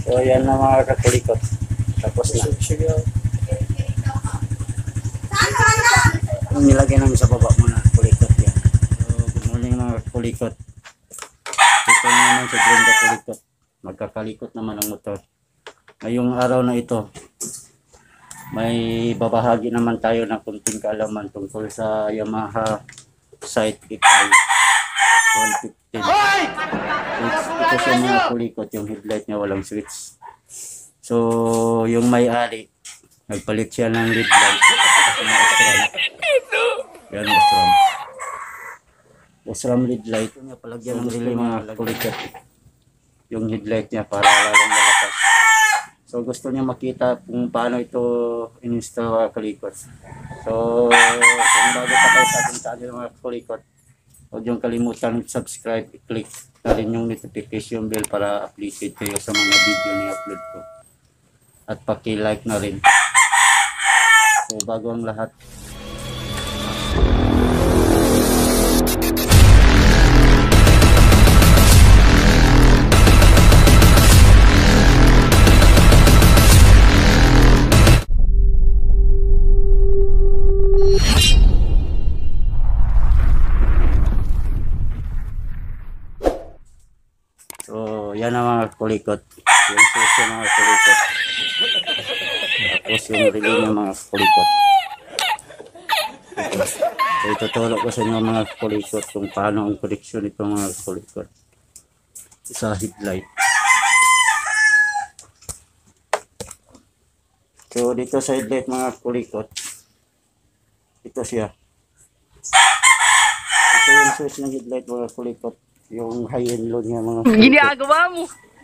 So yan na mga kakulikot. Tapos na. Ang nilagay namin sa baba muna kulikot yan. So good morning mga kakulikot. Ito naman sa green kakulikot. Magkakalikot naman ang motor. Ngayong araw na ito, may babahagi naman tayo ng kunting kaalaman tungkol sa Yamaha Sidekick 115. Ito sa mga kulikot, yung headlight niya walang switch. So yung may-ari, nagpalit siya ng lead light. Yan, Osram lead light. Ito niya palagyan ng relay mga kulikot. Yung headlight niya para lalong malakas. So gusto niya makita kung paano ito in-install mga kulikot. So kung bago pa kayo sa ating channel mga kulikot, huwag niyong kalimutan subscribe, i-click na rin yung notification bell para updated kayo sa mga video na i-upload ko. At paki-like na rin. So bago ang lahat, so yan ang mga kulikot. Yung susi mga kulikot. Tapos yung relay ng mga kulikot. So ituturo ko sa inyo mga kulikot kung paano ang connection ito mga kulikot sa headlight. So dito sa headlight mga kulikot, ito siya. Ito yung susi ng headlight mga kulikot. Yung high and low niya mga kulikot. Ginagawa mo.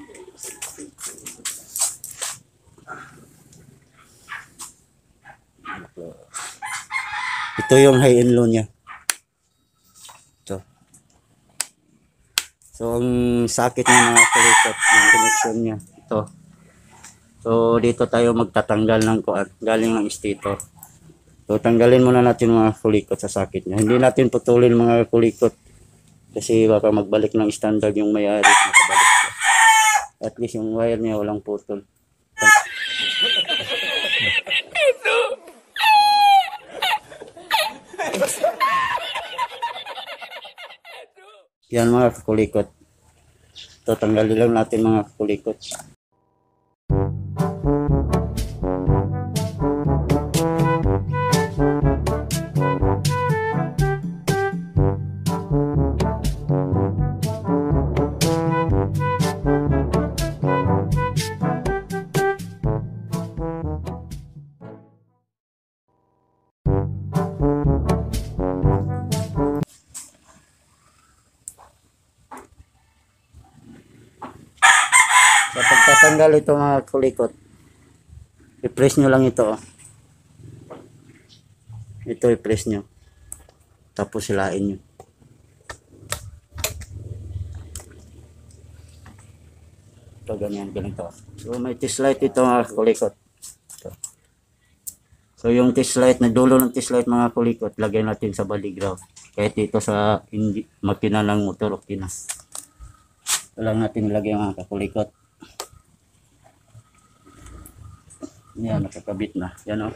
Ito yung high and low niya. Ito. So ang sakit niya mga kulikot, yung connection niya. Ito. So dito tayo magtatanggal ng kuan galing ng stator. So tanggalin muna natin mga kulikot sa sakit niya. Hindi natin putulin mga kulikot. Kasi baka magbalik ng standard yung may-ari, makabalik siya. At least yung wire niya walang putol. Yan mga kulikot. Ito tanggalin lang natin mga kulikot. So pagtatanggal ito mga kulikot, i-press nyo lang ito. Ito i-press nyo. Tapos silain nyo. Ito ganyan, ganito. So may test light ito mga kulikot. Ito. So yung test light, na dulo ng test light mga kulikot, lagay natin sa body ground. Kahit dito sa makina ng motor, okay na. Ito lang natin ilagay mga kulikot. Yan, nakakabit na. Yan o.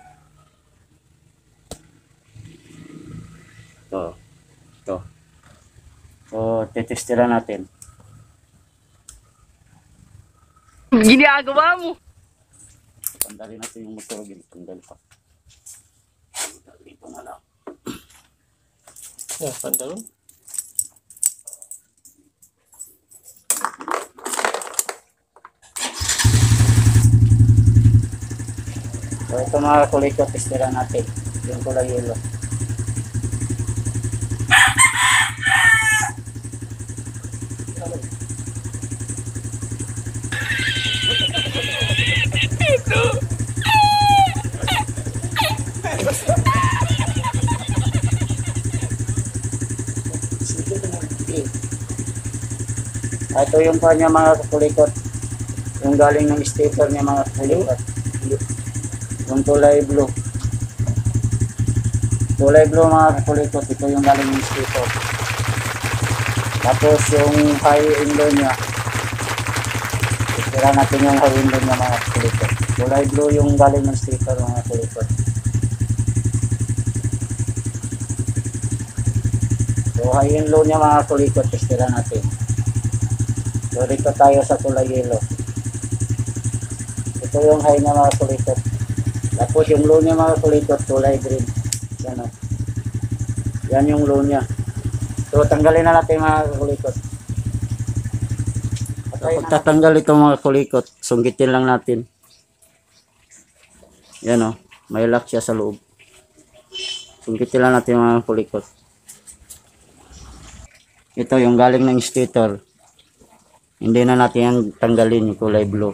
Ito. Ito. So, tetestira natin. Ginagawa mo. Tandalin natin yung motor. Tandal pa. Tandalin pa na lang. Ya, tandalin. So ito mga kulikot, testera natin yung kulay yellow. Ito yung kanya mga kulikot, yung galing ng stator niya mga kulikot. Yung kulay blue. Kulay blue mga kulikot, ito yung galing ng stator. Tapos yung high and low niya, Tira natin yung high-end load ng mga kulikot. Kulay blue yung galing ng sticker mga kulikot. So high-end load niya mga kulikot, tira natin. So dito tayo sa kulay yellow. Ito yung high na mga kulikot. Tapos yung low niya mga kulikot, kulay green. Yan o. Yan yung low niya. So tanggalin na natin mga kulikot. Kapag tatanggal ito mga kulikot, sunggitin lang natin. Yan o. May lock siya sa loob. Sunggitin lang natin mga kulikot. Ito yung galing ng stator. Hindi na natin yan tanggalin yung kulay blue.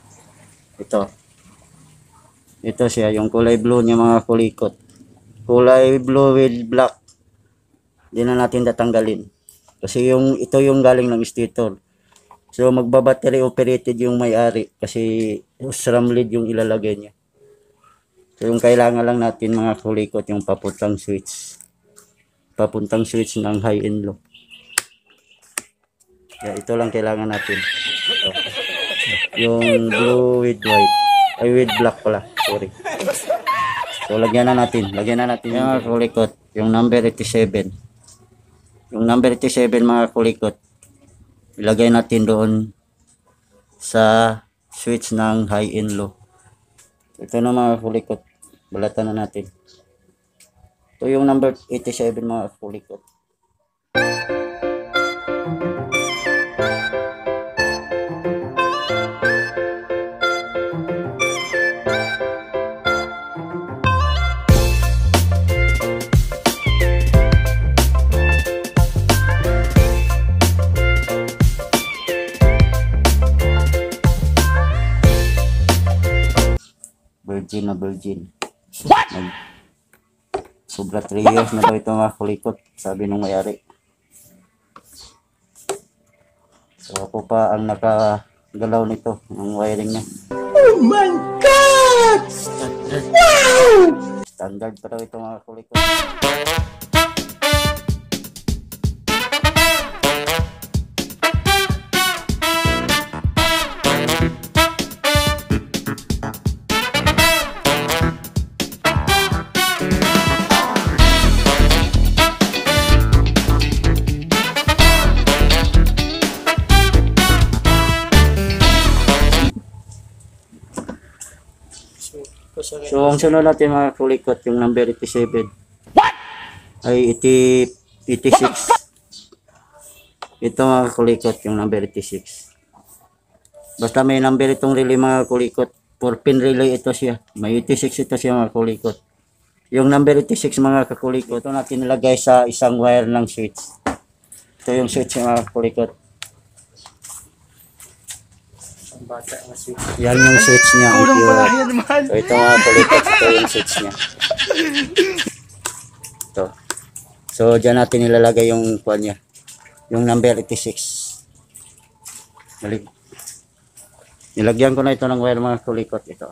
Ito siya, yung kulay blue niya mga kulikot. Kulay blue with black. Hindi na natin tatanggalin. Kasi ito yung galing ng stator. So magbabattery operated yung may-ari. Kasi SRAM lead yung ilalagay niya. So yung kailangan lang natin mga kulikot, yung papuntang switch. Papuntang switch ng high and low. Ito lang kailangan natin. Yung blue with white. Ay with black pala. Sorry. So lagyan na natin yung mga kulikot. Yung number 87. Yung number 87 mga kulikot. Ilagay natin doon sa switch ng high and low. Ito na mga kulikot. Balatan na natin. Ito yung number 87 mga kulikot. Virgin. Sobra 3 years na daw ito mga kulikot, sabi nung may-ari. So ako pa ang nakagalaw nito, ng wiring niya. Oh my God! Standard pa daw ito mga kulikot. So ang sunod natin mga kulikot, yung number 87. What? Ay 86. Ito mga kulikot, yung number 86. Basta may number itong relay mga kulikot. 4-pin relay ito siya. May 86 ito siya mga kulikot. Yung number 86 mga kulikot, ito natin nilagay sa isang wire ng switch. Ito yung switch mga kulikot. Yan yung switch niya. So ito mga kulikot, ito yung switch niya. Ito. So dyan natin nilalagay yung kuha niya. Yung number 86. Nilagyan ko na ito ng wire mga kulikot. Ito.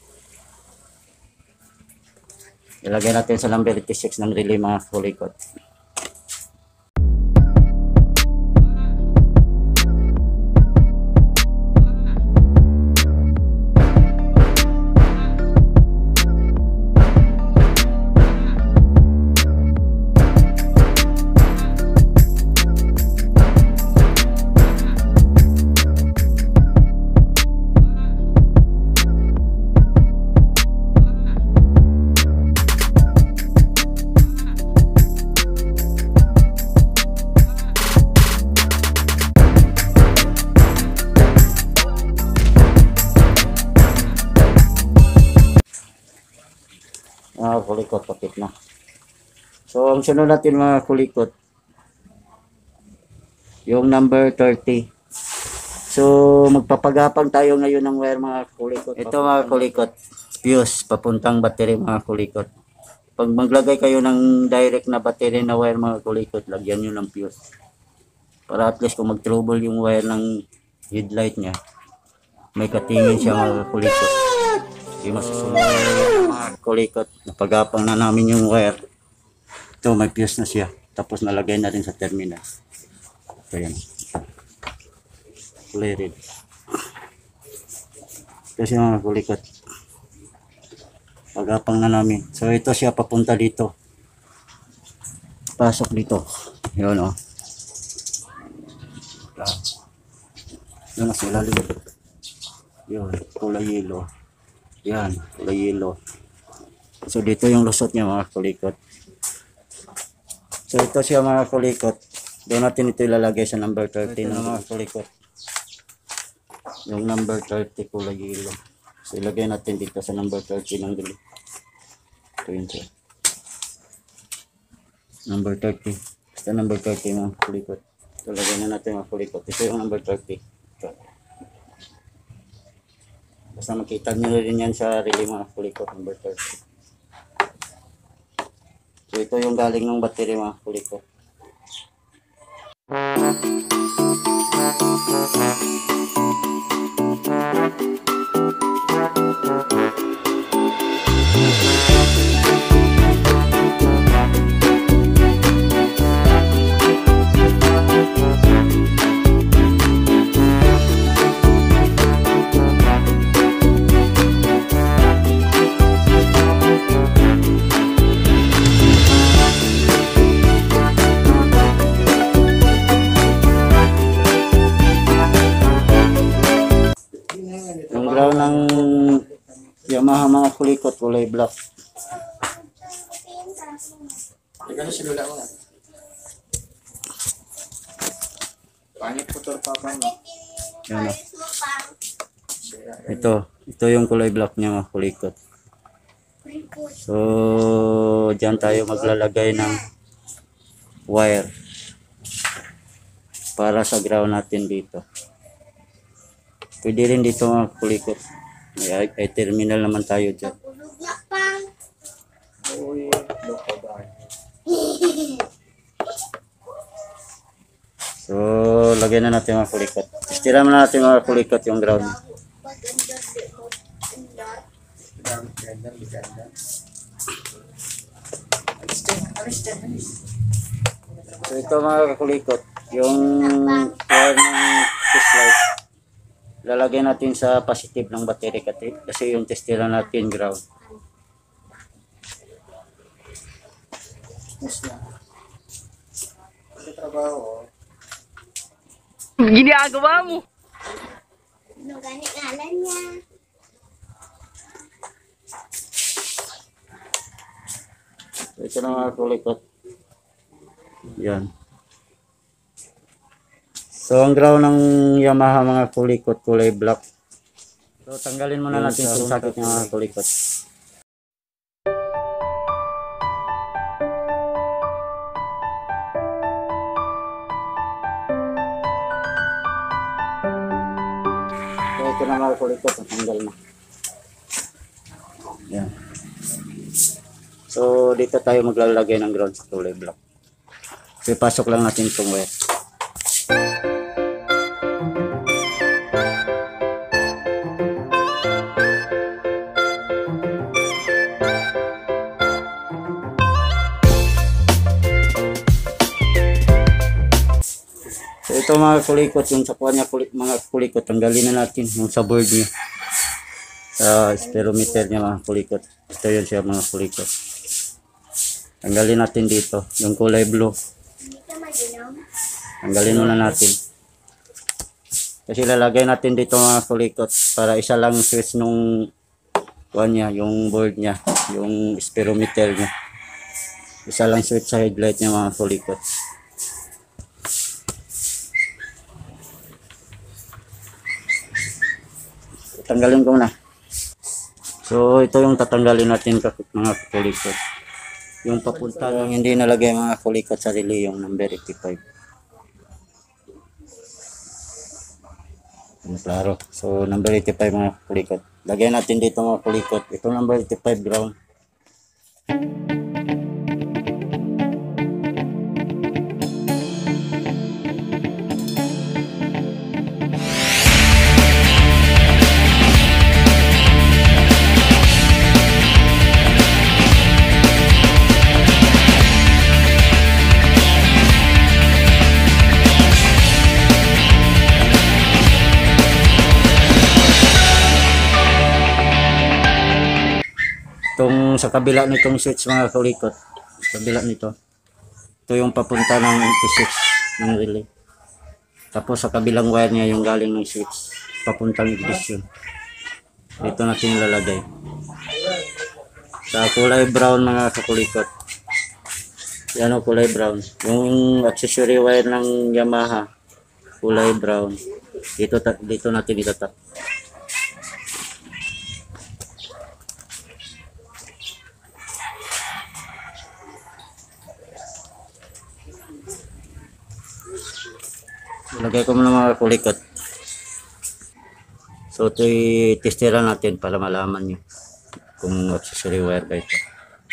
Ilagay natin sa number 86 ng relay mga kulikot. Mga kulikot, pakit na. So ang sunod natin mga kulikot, yung number 30. So magpapagapang tayo ngayon ng wire mga kulikot. Ito mga kulikot, fuse papuntang battery mga kulikot. Pag maglagay kayo ng direct na battery na wire mga kulikot, lagyan nyo ng fuse. Para at least kung mag-trouble yung wire ng headlight nya, may katingin siya mga kulikot. Hindi masusunod mga kulikot. Napagapang na namin yung wire. Ito may fuse na siya. Tapos nalagay na rin sa terminal. Ito yan. Kulay red. Ito siya mga kulikot. Pagapang na namin. So ito siya papunta dito. Pasok dito. Yun o. Yun na sa ilalim. Yun. Kulay yelo. Yan. Kulay yelo. So dito yung lusot niya mga kulikot. So ito siya mga kulikot. Doon natin ito ilalagay sa number 30 na mga kulikot. Yung number 30 kulay yelo. So ilagay natin dito sa number 30 ng dili. Ito yun siya. Number 30. Basta number 30 mga kulikot. So lagay na natin mga kulikot. Ito yung number 30. Ito. Basta makita nyo rin yan sa relay mga kulikot. Number 30. So ito yung galing ng battery mga kulikot. Yung ground ng Yamaha mga kulikot, kulay black. Ikaw na sinula ko na. Pangit motor pa ba no? Yan o. Ito yung kulay black niya mga kulikot. So, dyan tayo maglalagay ng wire para sa ground natin dito. Pwede rin dito mga kulikot. May terminal naman tayo dyan. Uy, loko ba? So, lagay na natin mga kulikot. Istira na natin mga kulikot yung ground. So, ito mga kulikot. Yung wire ng test light. Lalagay natin sa positive ng battery kasi yung testera natin ground. Mas na. Sa trabaho. Ginagawa mo. Ano ganit ngalan niya? So, ito na mga kulikot. Yan. So, ang ground ng Yamaha mga kulikot, kulay black. So, tanggalin muna natin itong sakit ng mga kulikot. So, ito na mga kulikot, natanggal na. Yan. So, dito tayo maglalagay ng ground sa kulay black. So, ipasok lang natin itong wire. So ito mga kulikot, yung sakuan niya mga kulikot, tanggalin na natin yung sa board niya. Sa speedometer niya mga kulikot. Ito yun siya mga kulikot. Tanggalin natin dito, yung kulay blue. Hindi ka maginom? Tanggalin muna natin. Kasi lalagay natin dito mga kulikot para isa lang switch nung kuan niya, yung board niya, yung speedometer niya. Isa lang switch sa headlight niya mga kulikot. Tanggalin ko na. So ito yung tatanggalin natin mga kulikot. Yung papunta lang hindi nalagay mga kulikot sa relay, yung number 85. Klaro. So number 85 mga kulikot. Lagay natin dito mga kulikot. Ito number 85 ground. sa kabila nitong switch mga kulikot, kabila nito, ito yung papunta ng 86 ng relay. Tapos sa kabilang wire niya yung galing ng switch papuntang ignition. Dito natin ilalagay sa kulay brown mga kakulikot. Yan o, kulay brown. Yung accessory wire ng Yamaha, kulay brown. Dito natin itatak. Ilagay ko muna mga kulikot. So ito'y testera natin para malaman nyo kung accessory wire ba ito.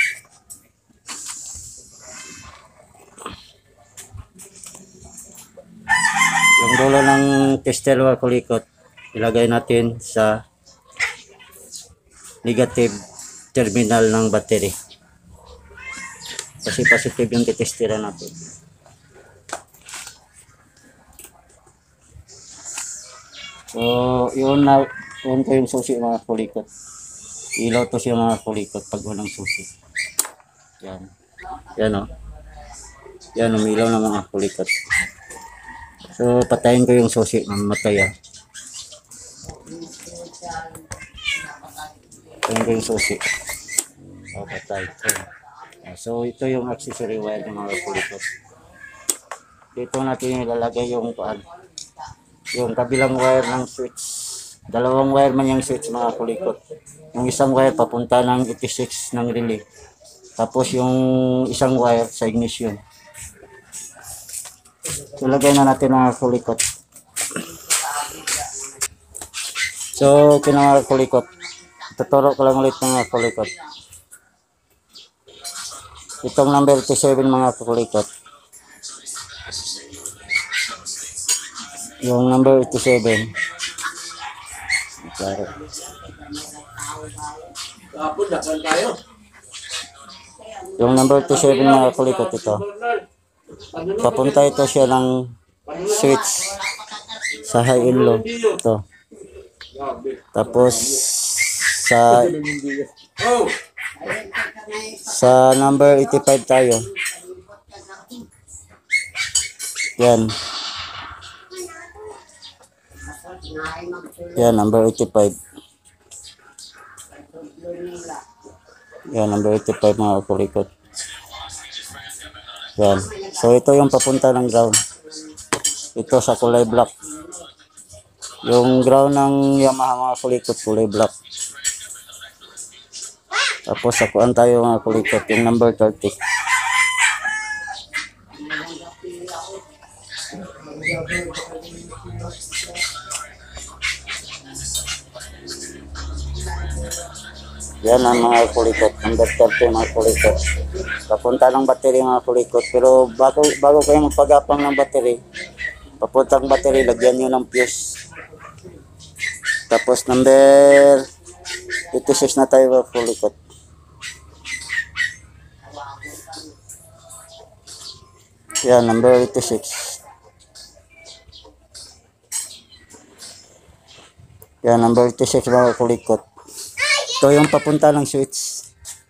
Yung dulo ng tester mga kulikot, ilagay natin sa negative terminal ng battery. Kasi positive yung testera natin. So, yun ko yung susi mga kulikot. Ilaw to siya mga kulikot pag unang susi. Yan. Yan o. Yan, umilaw na mga kulikot. So, patayin ko yung susi. Mamatay. Patayin ko yung susi. O, patay. So, ito yung accessory wire ng mga kulikot. Dito natin ilalagay yung yung kabilang wire ng switch. Dalawang wire man yung switch mga kulikot. Yung isang wire papunta ng 86 ng relay. Tapos yung isang wire sa ignition. So lagay na natin mga kulikot. So mga kulikot, tuturo ko lang ulit mga kulikot. Itong number 27 mga kulikot. Yung number 87. Klaro. Yung number 27 mga kulikot ito. Papunta ito siya ng switch sa high and low. Ito. Tapos sa number 85 tayo. Yan. Yan, number 85. Yan, number 85 mga kulikot. Yan. So, ito yung papunta ng ground. Ito sa kulay black. Yung ground ng Yamaha mga kulikot, kulay black. Tapos, sakuan tayo mga kulikot, yung number 30. Yan ang mga kulikot, number 30 mga kulikot. Papunta ng battery mga kulikot. Pero bago kayo magpagapang ng battery, papuntang battery, lagyan nyo ng fuse. Tapos number 86 na tayo mga kulikot. Yan, number 86. Yan, number 86 mga kulikot. Ito yung papunta ng switch.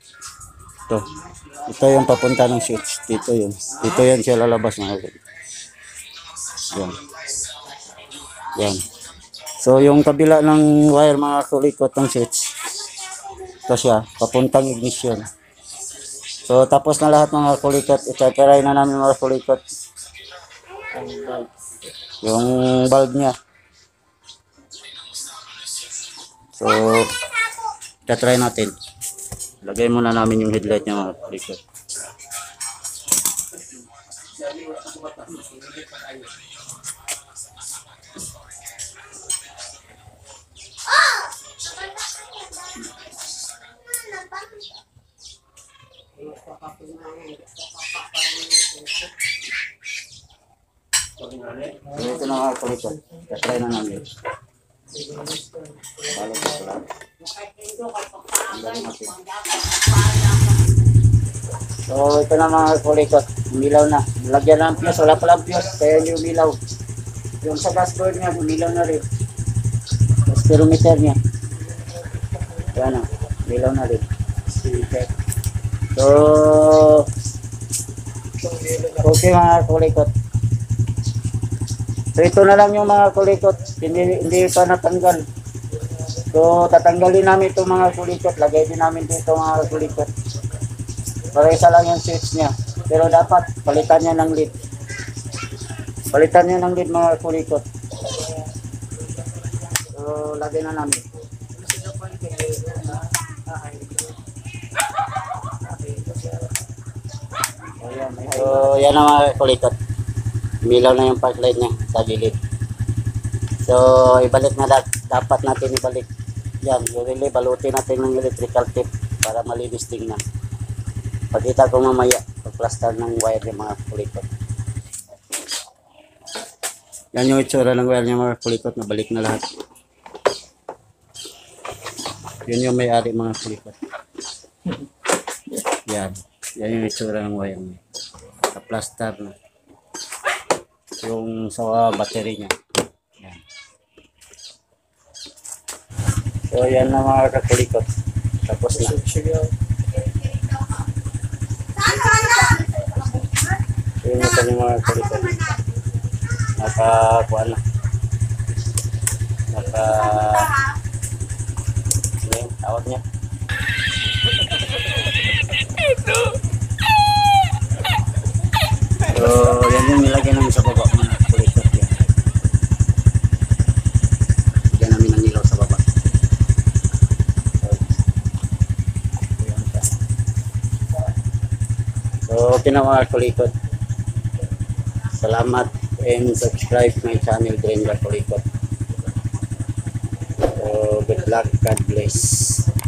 Ito yung papunta ng switch. Dito yun. Dito yan siya lalabas mga kulikot. Yan. Yan. So yung kabila ng wire mga kulikot ng switch. Ito siya. Papuntang ignition. So tapos na lahat mga kulikot. I-try na namin mga kulikot. Yung bulb niya. So try natin. Lagay muna namin yung headlight niya mga kulikot. So ito na mga kulikot. Try na namin. Balik ko pala. So ito na mga kulikot, umilaw na. Lagyan ng fuse, wala palang fuse, kaya yung umilaw. Yung sa dashboard niya, umilaw na rin. Speedometer niya. Yan na, umilaw na rin. So, Itong yelo na. okay mga kulikot. So ito na lang yung mga kulikot, hindi pa natanggal. So tatanggalin namin itong mga kulikot, lagay din namin dito mga kulikot. Para isa lang yung switch niya. Pero dapat palitan niya ng lead. Palitan niya ng lead mga kulikot. So lagay na namin. So yan ang mga kulikot. Milaw na yung park light niya sa gilid. So ibalik na dapat natin ibalik. Yan, yung relay, balutin natin ng electrical tape para malinis tingnan. Pagkita ko mamaya pag-plaster ng wire ng mga kulikot. Yan yung itsura ng wire ng mga kulikot, nabalik na lahat. Yun yung may-ari mga kulikot. Yan, yan yung itsura ng wire niya. Naka-plaster na. Yung sa battery niya. Yan. So yan na mga kakulikot. Tapos na. Yun na yung mga kulikot. Nakakuha na. Ano yung tawag niya? So yan yung nilagay namin sa baba mga kulikot yan. Yan namin ang ilaw sa baba. So okay na mga kulikot. Salamat and subscribe my channel Drenga Kulikot. So good luck, God bless.